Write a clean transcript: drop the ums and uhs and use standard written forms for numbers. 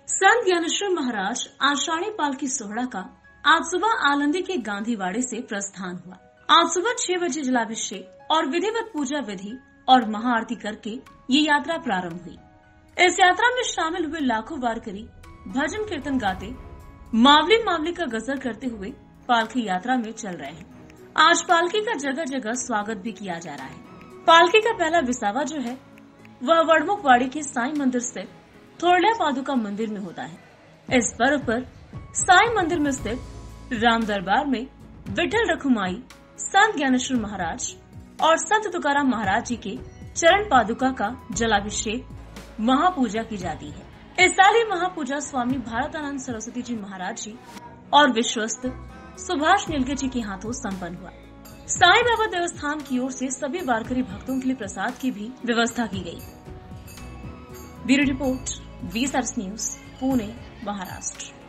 संत ज्ञानेश्वर महाराज आषाढ़ी पालकी सोहड़ा का आज सुबह आलंदी के गांधीवाड़े से प्रस्थान हुआ। आज सुबह 6 बजे जलाभिषेक और विधिवत पूजा विधि और महाआरती करके ये यात्रा प्रारंभ हुई। इस यात्रा में शामिल हुए लाखों वारकरी भजन कीर्तन गाते मावली मावली का गजल करते हुए पालकी यात्रा में चल रहे हैं। आज पालकी का जगह जगह स्वागत भी किया जा रहा है। पालकी का पहला विसावा जो है वह वड़मुखवाड़ी के साईं मंदिर स्थित थोरल्या पादुका मंदिर में होता है। इस पर्व पर साईं मंदिर में स्थित राम दरबार में विठल रखुमाई, संत ज्ञानेश्वर महाराज और संत तुकाराम महाराज जी के चरण पादुका का जलाभिषेक महापूजा की जाती है। इस साल ये महापूजा स्वामी भारतानंद सरस्वती जी महाराज जी और विश्वस्त सुभाष नीलगे जी के हाथों संपन्न हुआ। साईं बाबा देवस्थान की ओर से सभी वारकरी भक्तों के लिए प्रसाद की भी व्यवस्था की गई। Bureau report, V-Stars news, Pune, Maharashtra.